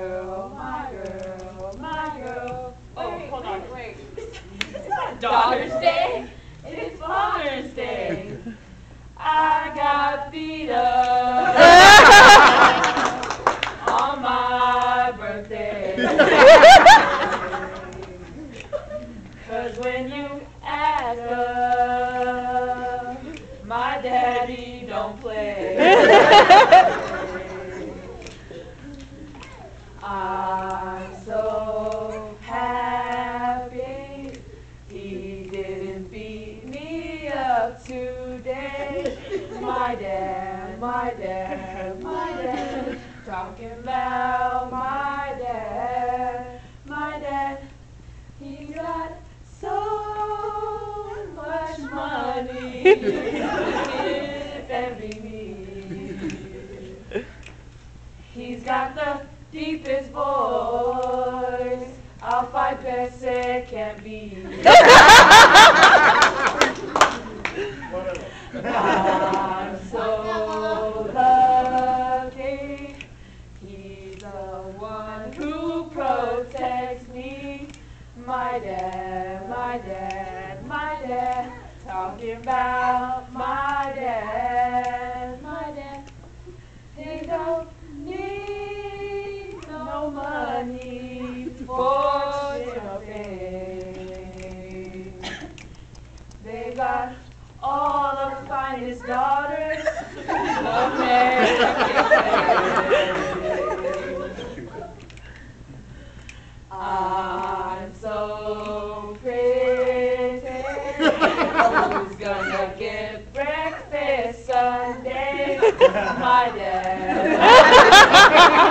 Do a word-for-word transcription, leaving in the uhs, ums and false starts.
girl, my girl, my girl. Oh, Wait, hold wait, on. wait. It's not Daughter's Day. It's Father's Day. I got beat up on my birthday. Cause when you ask her, my daddy don't play. I'm so happy he didn't beat me up today. My dad, my dad, my dad, talking about my dad, my dad. He got so much money, he could envy me. He's got the deepest voice, I'll fight best it can be. I'm so lucky, he's the one who protects me. My dad, my dad, my dad, talking about my dad, my dad. They don't need no money, fortune or fame. They got all the finest daughters America. I'm so pretty. Who's gonna get breakfast Sunday? My dad.